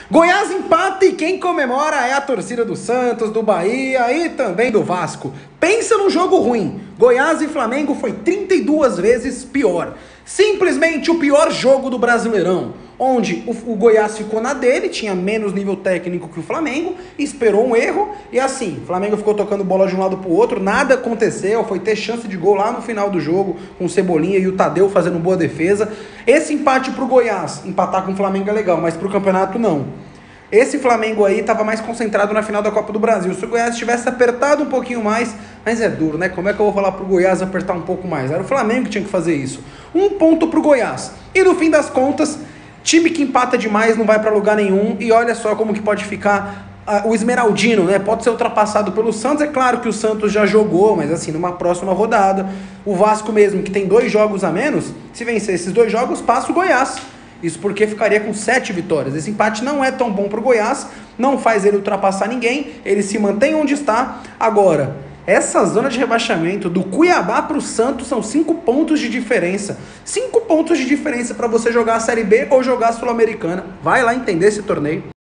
Goiás empata e quem comemora é a torcida do Santos, do Bahia e também do Vasco. Pensa num jogo ruim. Goiás e Flamengo foi 32 vezes pior. Simplesmente o pior jogo do Brasileirão, onde o Goiás ficou na dele, tinha menos nível técnico que o Flamengo, esperou um erro e assim, o Flamengo ficou tocando bola de um lado pro outro, nada aconteceu, foi ter chance de gol lá no final do jogo, com o Cebolinha e o Tadeu fazendo boa defesa. Esse empate pro Goiás, empatar com o Flamengo é legal, mas pro campeonato não. Esse Flamengo aí estava mais concentrado na final da Copa do Brasil. Se o Goiás tivesse apertado um pouquinho mais, mas é duro, né? Como é que eu vou falar pro Goiás apertar um pouco mais? Era o Flamengo que tinha que fazer isso. 1 ponto pro Goiás. E no fim das contas, time que empata demais não vai para lugar nenhum. E olha só como que pode ficar o Esmeraldino, né? Pode ser ultrapassado pelo Santos. É claro que o Santos já jogou, mas assim, numa próxima rodada. O Vasco mesmo, que tem 2 jogos a menos, se vencer esses 2 jogos, passa o Goiás. Isso porque ficaria com 7 vitórias. Esse empate não é tão bom para o Goiás, não faz ele ultrapassar ninguém, ele se mantém onde está. Agora, essa zona de rebaixamento do Cuiabá para o Santos são 5 pontos de diferença. 5 pontos de diferença para você jogar a Série B ou jogar a Sul-Americana. Vai lá entender esse torneio.